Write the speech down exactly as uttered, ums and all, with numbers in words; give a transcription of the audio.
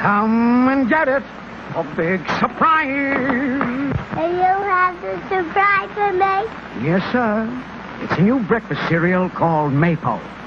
Come and get it. A big surprise. And you have the surprise for me? Yes, sir. It's a new breakfast cereal called Maypole.